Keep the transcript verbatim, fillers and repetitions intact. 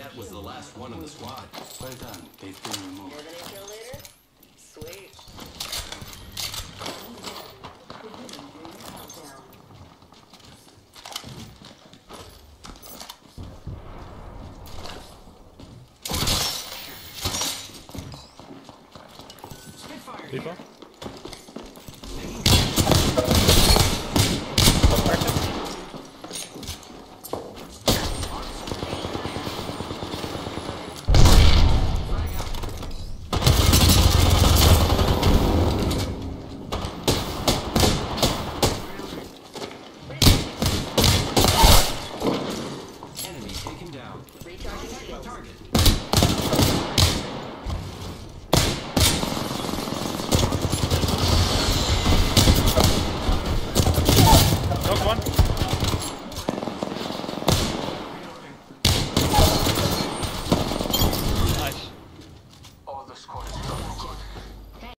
That was the last one in the squad. Well done. They've been removed. You're the new kill leader? Sweet. People?